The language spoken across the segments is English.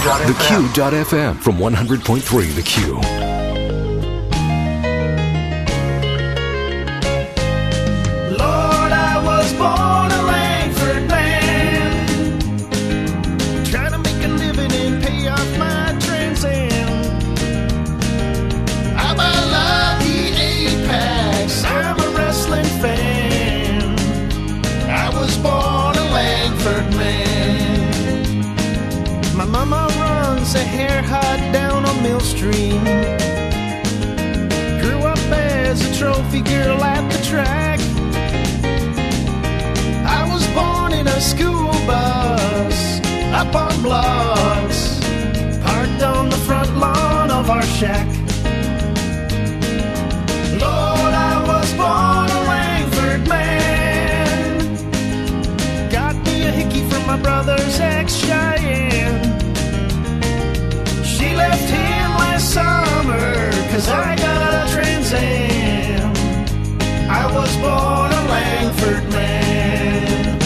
theq.fm from 100.3 The Q. Lord, I was born a Langford man, trying to make a living and pay off my Trans Am. I love the Apex, I'm a wrestling fan. I was born a Langford man. My mama runs a hair hut down on Mill Stream. Grew up as a trophy girl at the track. I was born in a school bus, up on blocks, parked on the front lawn of our shack. Lord, I was born a Langford man. Got me a hickey from my brother's ex-Cheyenne. She left him last summer, 'cause I got a Trans Am. I was born a Langford man.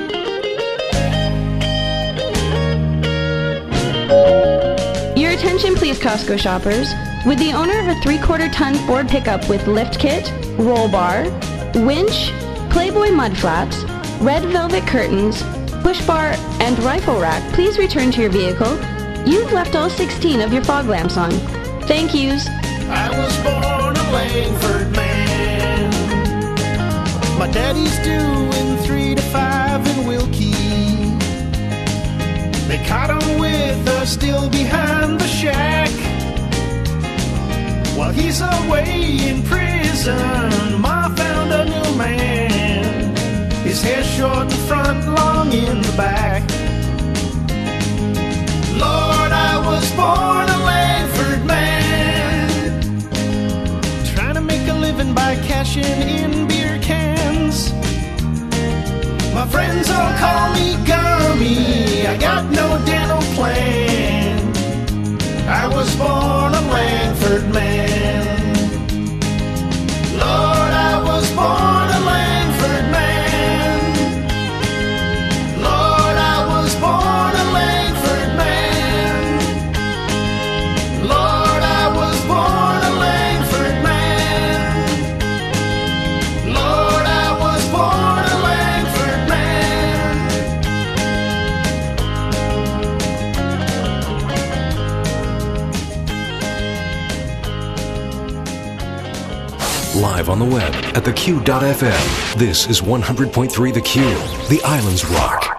Your attention please, Costco shoppers. With the owner of a 3/4-ton Ford pickup with lift kit, roll bar, winch, Playboy mud flaps, red velvet curtains, push bar, and rifle rack, please return to your vehicle. You've left all 16 of your fog lamps on. Thank yous. I was born a Langford man. My daddy's doing 3 to 5 in Wilkie. They caught him with us still behind the shack. While he's away in prison, Ma found a new man. His hair short in front, long in the back. Lord, I was born a Langford man, trying to make a living by cashing in beer cans. My friends all call me Gummy, I got no dental plan. I was born a Langford man. Lord, I was born a Langford man. Lord, I was born a Langford man. Lord, I was born a Langford man. Lord, I was born a Langford man. Live on the web at theq.fm. This is 100.3 The Q, the Island's Rock.